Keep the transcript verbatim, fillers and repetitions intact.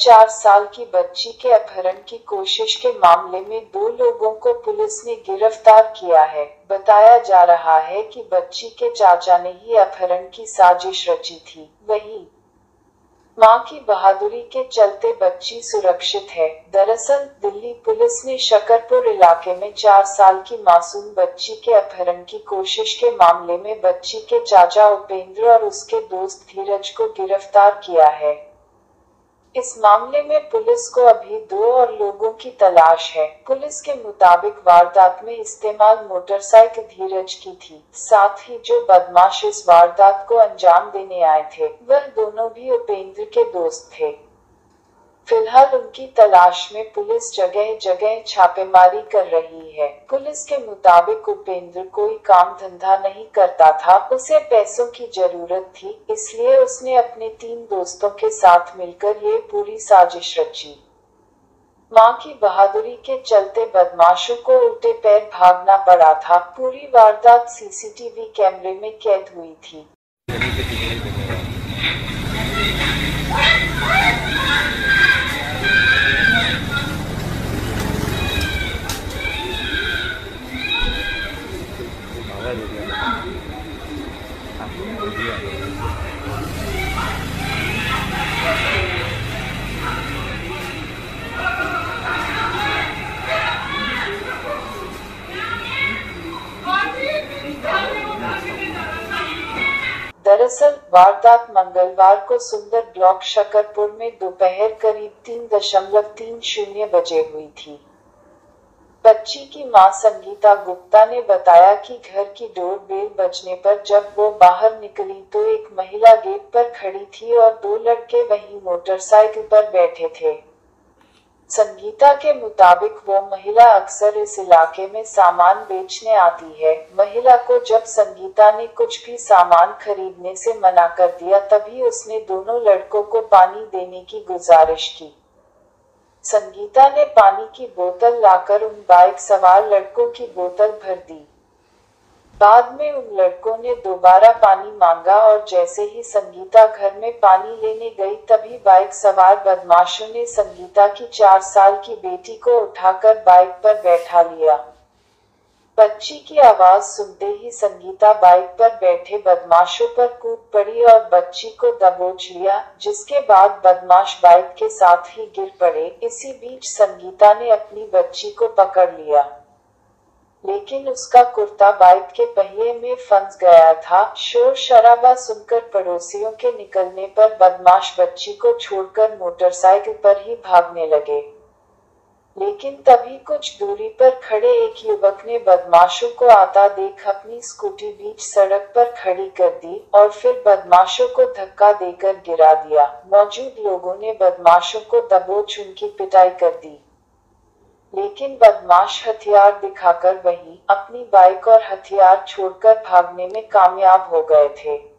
चार साल की बच्ची के अपहरण की कोशिश के मामले में दो लोगों को पुलिस ने गिरफ्तार किया है। बताया जा रहा है कि बच्ची के चाचा ने ही अपहरण की साजिश रची थी। वहीं मां की बहादुरी के चलते बच्ची सुरक्षित है। दरअसल दिल्ली पुलिस ने शकरपुर इलाके में चार साल की मासूम बच्ची के अपहरण की कोशिश के मामले में बच्ची के चाचा उपेंद्र और उसके दोस्त धीरज को गिरफ्तार किया है। इस मामले में पुलिस को अभी दो और लोगों की तलाश है। पुलिस के मुताबिक वारदात में इस्तेमाल मोटरसाइकिल धीरज की थी। साथ ही जो बदमाश इस वारदात को अंजाम देने आए थे वह दोनों भी उपेंद्र के दोस्त थे। फिलहाल उनकी तलाश में पुलिस जगह जगह छापेमारी कर रही है। पुलिस के मुताबिक उपेंद्र कोई काम धंधा नहीं करता था, उसे पैसों की जरूरत थी, इसलिए उसने अपने तीन दोस्तों के साथ मिलकर ये पूरी साजिश रची। मां की बहादुरी के चलते बदमाशों को उल्टे पैर भागना पड़ा था। पूरी वारदात सीसीटीवी कैमरे में कैद हुई थी। दरअसल वारदात मंगलवार को सुंदर ब्लॉक शकरपुर में दोपहर करीब तीन दशमलव तीन शून्य बजे हुई थी। बच्ची की मां संगीता गुप्ता ने बताया कि घर की डोर बेल बजने पर जब वो बाहर निकली तो एक महिला गेट पर खड़ी थी और दो लड़के वहीं मोटरसाइकिल पर बैठे थे। संगीता के मुताबिक वो महिला अक्सर इस इलाके में सामान बेचने आती है। महिला को जब संगीता ने कुछ भी सामान खरीदने से मना कर दिया तभी उसने दोनों लड़कों को पानी देने की गुजारिश की। संगीता ने पानी की बोतल लाकर उन बाइक सवार लड़कों की बोतल भर दी। बाद में उन लड़कों ने दोबारा पानी मांगा और जैसे ही संगीता घर में पानी लेने गई तभी बाइक सवार बदमाशों ने संगीता की चार साल की बेटी को उठाकर बाइक पर बैठा लिया। बच्ची की आवाज सुनते ही संगीता बाइक पर बैठे बदमाशों पर कूद पड़ी और बच्ची को दबोच लिया, जिसके बाद बदमाश बाइक के साथ ही गिर पड़े। इसी बीच संगीता ने अपनी बच्ची को पकड़ लिया, लेकिन उसका कुर्ता बाइक के पहिए में फंस गया था। शोर शराबा सुनकर पड़ोसियों के निकलने पर बदमाश बच्ची को छोड़कर मोटरसाइकिल पर ही भागने लगे, लेकिन तभी कुछ दूरी पर खड़े एक युवक ने बदमाशों को आता देख अपनी स्कूटी बीच सड़क पर खड़ी कर दी और फिर बदमाशों को धक्का देकर गिरा दिया। मौजूद लोगों ने बदमाशों को दबोच उनकी पिटाई कर दी, लेकिन बदमाश हथियार दिखाकर वहीं अपनी बाइक और हथियार छोड़कर भागने में कामयाब हो गए थे।